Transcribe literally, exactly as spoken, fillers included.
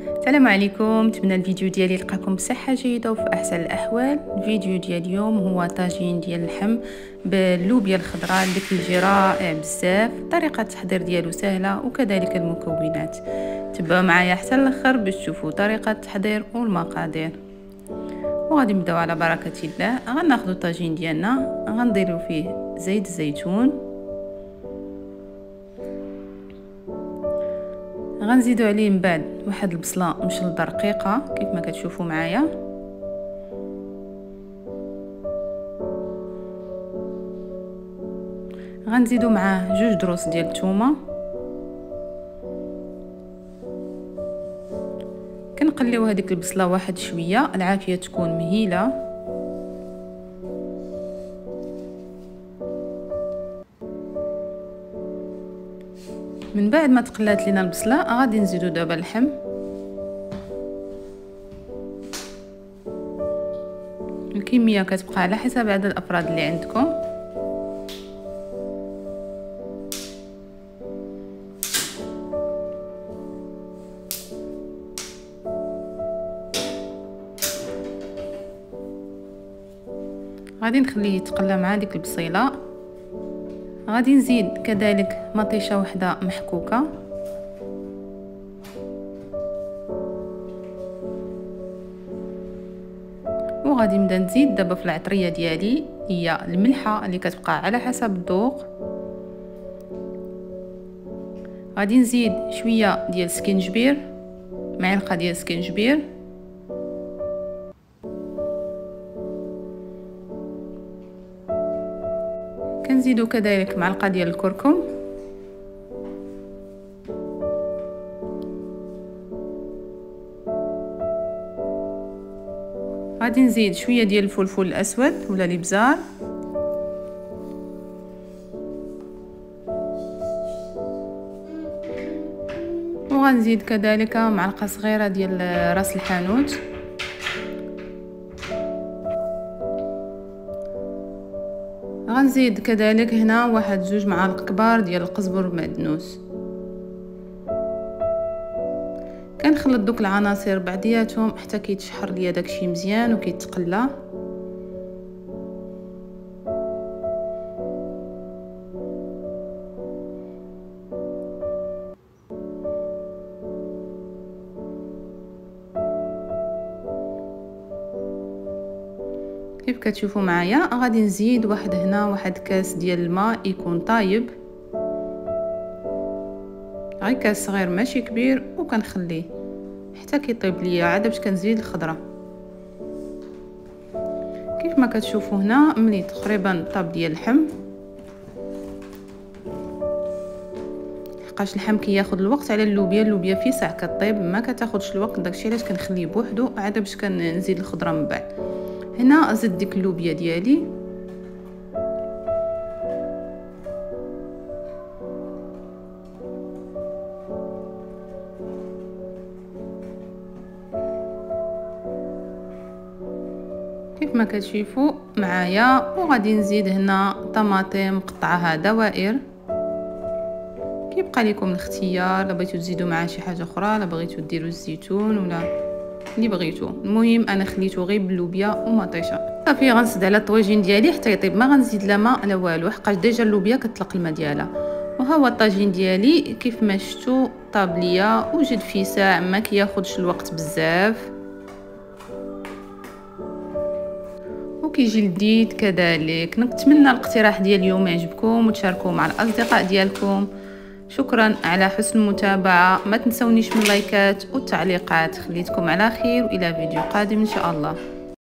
السلام عليكم، نتمنى الفيديو ديالي يلقاكم بصحه جيده وفي احسن الاحوال. الفيديو ديال اليوم هو طاجين ديال اللحم باللوبيا الخضراء اللي كيجي رائع بزاف. طريقه التحضير ديالو سهله وكذلك المكونات. تبعوا معايا حتى الاخر باش تشوفوا طريقه التحضير والمقادير. وغادي نبداو على بركه الله. غناخذوا الطاجين ديالنا، غنديروا فيه زيت الزيتون، غنزيدوا عليه من بعد واحد البصله مشلضه رقيقه كيف ما كتشوفوا معايا. غنزيدوا معاه جوج دروس ديال الثومه، كنقليو هذيك البصله واحد شويه العافيه تكون مهيله. من بعد ما تقلات لينا البصله غادي نزيدو دابا اللحم. الكميه كتبقى على حسب عدد الافراد اللي عندكم. غادي نخليه يتقلى مع ديك البصيله. غادي نزيد كذلك مطيشه وحده محكوكه، وغادي نبدا نزيد دابا في العطريه ديالي هي الملحه اللي كتبقى على حسب الذوق. غادي نزيد شويه ديال السكينجبير، معلقه ديال السكينجبير، كنزيدو كذلك معلقه ديال الكركم، غادي نزيد شويه ديال الفلفل الاسود ولا الابزار، وغنزيد كذلك معلقه صغيره ديال راس الحانوت، غنزيد كذلك هنا واحد جوج معالق كبار ديال القزبر المعدنوس. كنخلط دوك العناصر بعضياتهم حتى كيتشحر ليا داكشي مزيان وكيتقلى. كيف كتشوفوا معايا غادي نزيد واحد هنا واحد كاس ديال الماء يكون طايب، غير كاس صغير ماشي كبير، وكنخليه حتى كيطيب ليا عاد باش كنزيد الخضره. كيف ما كتشوفوا هنا ملي تقريبا طاب ديال اللحم، لحقاش اللحم كياخذ الوقت على اللوبيا. اللوبيا في ساعه كطيب ما كتاخذش الوقت، داكشي علاش كنخليه بوحدو عاد باش كنزيد الخضره من بعد. هنا زدت ديك اللوبيا ديالي، كيف ما كتشوفوا معايا. وغادي نزيد هنا طماطم مقطعها دوائر، كيبقى لكم الاختيار، لا بغيتو تزيدوا معاه شي حاجه اخرى، لا بغيتو ديروا الزيتون ولا اللي بغيتو. المهم انا خليته غير باللوبيا ومطيشه. صافي غنسد على الطواجين ديالي حتى يطيب، ما غنزيد لا ماء لا والو حقاش ديجا اللوبيا كتطلق الماء ديالها. وها هو الطاجين ديالي كيف ما شفتوا طاب ليا وجد في ساعه، ما كياخذش الوقت بزاف وكيجي لذيذ كذلك. نتمنى الاقتراح ديال اليوم يعجبكم وتشاركوه مع الاصدقاء ديالكم. شكرا على حسن المتابعة، ما تنسونيش من اللايكات والتعليقات. خليتكم على خير والى فيديو قادم ان شاء الله.